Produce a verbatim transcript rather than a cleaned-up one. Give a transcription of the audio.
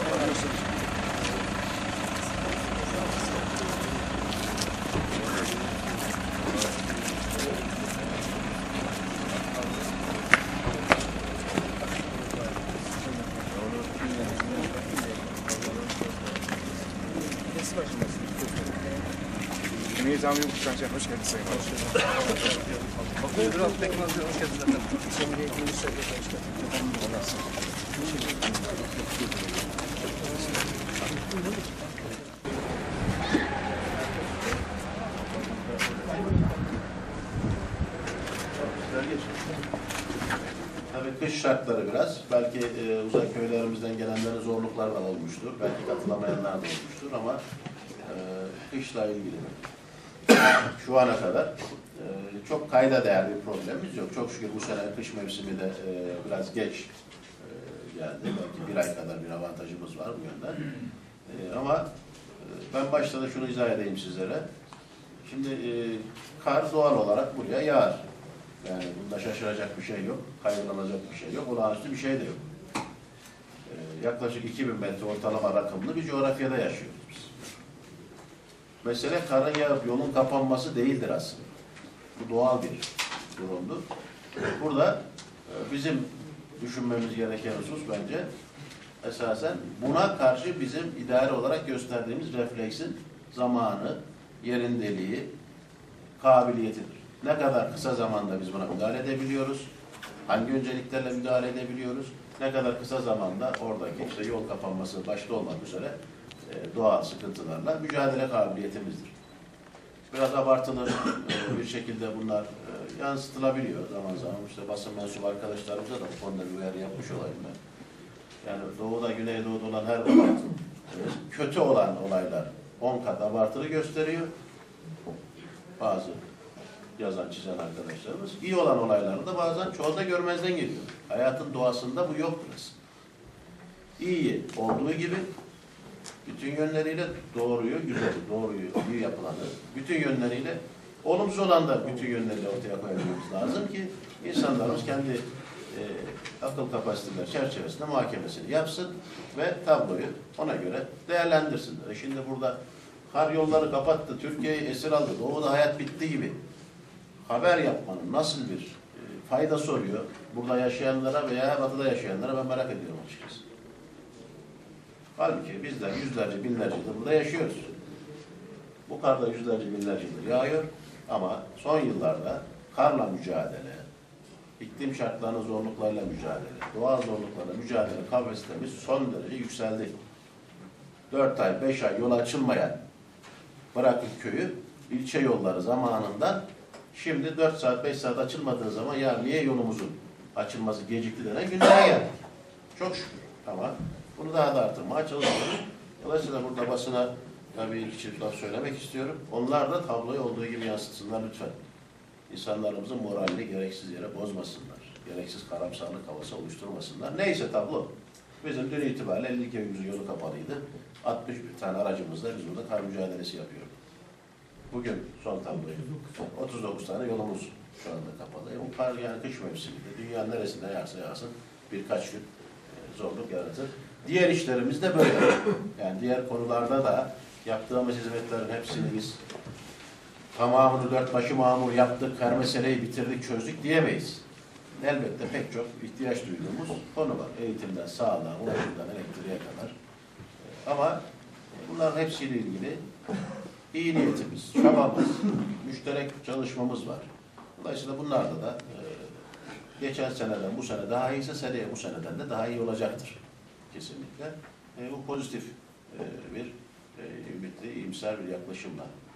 Nizami Yurtkanca hoş geldiniz Sayın Başkanım. Biraz teknoloji hoş geldiniz. Tabii kış şartları biraz, belki e, uzak köylerimizden gelenlerin zorluklar da olmuştur, belki katılamayanlar da olmuştur ama e, kışla ilgili şu ana kadar e, çok kayda değer bir problemimiz yok. Çok şükür bu sene kış mevsimi de e, biraz geç e, geldi, belki bir ay kadar bir avantajımız var bu yönden. E, ama e, ben başta da şunu izah edeyim sizlere. Şimdi e, kar doğal olarak buraya yağar. Yani bunda şaşıracak bir şey yok, kaygılanacak bir şey yok, olağanüstü bir şey de yok. Ee, yaklaşık iki bin metre ortalama rakımlı bir coğrafyada yaşıyoruz biz. Mesele karın yağıp yolun kapanması değildir aslında. Bu doğal bir durumdur. Burada e, bizim düşünmemiz gereken husus bence esasen buna karşı bizim idare olarak gösterdiğimiz refleksin zamanı, yerindeliği, kabiliyetidir. Ne kadar kısa zamanda biz buna müdahale edebiliyoruz, hangi önceliklerle müdahale edebiliyoruz, ne kadar kısa zamanda oradaki işte yol kapanması başta olmak üzere e, doğal sıkıntılarla mücadele kabiliyetimizdir. Biraz abartılı e, bir şekilde bunlar e, yansıtılabiliyor zaman zaman. İşte basın mensubu arkadaşlarımıza da bu konuda bir uyarı yapmış olayım ben. Yani doğuda, güneydoğuda olan her olay, e, kötü olan olaylar on kat abartılı gösteriyor. Bazı yazan, çizen arkadaşlarımız. İyi olan olayları da bazen çoğu da görmezden geliyor. Hayatın doğasında bu yoktur aslında. İyi olduğu gibi bütün yönleriyle doğruyu, güzeli, doğruyu, iyi yapılanı, bütün yönleriyle olumsuz olan da bütün yönleriyle ortaya koymamız lazım ki insanlarımız kendi e, akıl kapasiteleri çerçevesinde muhakemesini yapsın ve tabloyu ona göre değerlendirsin. E şimdi burada kar yolları kapattı, Türkiye'yi esir aldı, doğuda hayat bitti gibi haber yapmanın nasıl bir e, faydası oluyor burada yaşayanlara veya batıda yaşayanlara ben merak ediyorum açıkçası. Halbuki bizler yüzlerce binlerce yıldır burada yaşıyoruz. Bu kar da yüzlerce binlerce yıldır yağıyor ama son yıllarda karla mücadele, iklim şartlarının zorluklarıyla mücadele, doğal zorluklarla mücadele kapasitemiz son derece yükseldi. Dört ay, beş ay yol açılmayan bırakın köyü, ilçe yolları zamanında şimdi dört saat, beş saat açılmadığı zaman ya niye yolumuzun açılması gecikti denen günlere geldik. Çok şükür ama bunu daha da artırmaya çalışıyoruz. Dolayısıyla burada basına tabii iki çift laf söylemek istiyorum. Onlar da tabloyu olduğu gibi yansıtsınlar lütfen. İnsanlarımızın moralini gereksiz yere bozmasınlar. Gereksiz karamsarlık havası oluşturmasınlar. Neyse tablo. Bizim dün itibariyle elli köyümüzün yolu kapalıydı. altmış bir tane aracımızla biz burada kar mücadelesi yapıyoruz. Bugün son tabloyu. otuz dokuz tane yolumuz şu anda kapalı. E, bu kar yani kış mevsiminde dünya neresinde yağsa yağsın birkaç gün e, zorluk yaratır. Diğer işlerimiz de böyle. Yani diğer konularda da yaptığımız hizmetlerin hepsini biz tamamını dört başı mamur yaptık, her meseleyi bitirdik, çözdük diyemeyiz. Elbette pek çok ihtiyaç duyduğumuz konu var. Eğitimden, sağlığa, ulaşımdan, elektriğe kadar. E, ama bunların hepsiyle ilgili iyi niyetimiz, çabamız, müşterek çalışmamız var. Dolayısıyla bunlarda da e, geçen seneden bu sene daha iyiyse seneye bu seneden de daha iyi olacaktır. Kesinlikle. E, bu pozitif e, bir e, ümitli, iyimser bir yaklaşımla